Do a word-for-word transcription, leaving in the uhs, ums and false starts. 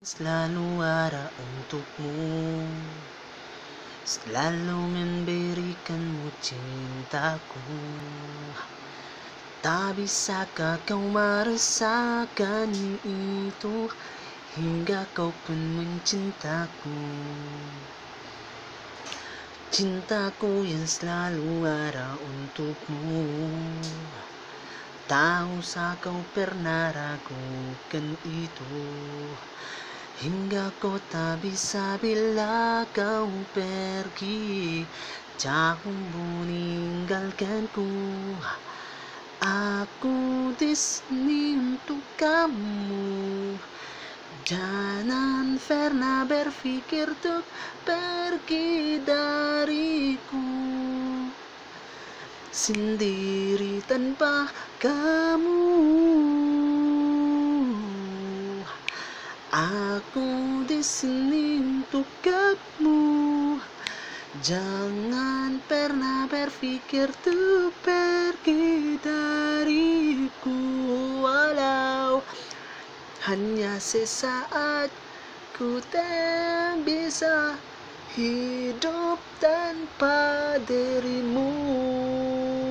Selalu ada untukmu, selalu memberikanmu cintaku. Tak bisakah kau merasakan itu, hingga kau pun mencintaku. Cintaku yang selalu ada untukmu, tak usah kau pernah ragukan itu. Hingga kau tak bisa bila kau pergi jauh meninggalkanku. Aku di sini untuk kamu. Jangan pernah berpikir untuk pergi dariku sendiri tanpa kamu. Aku di sini untuk kamu. Jangan pernah berpikir untuk pergi dariku, walau hanya sesaat. Ku tak bisa hidup tanpa dirimu.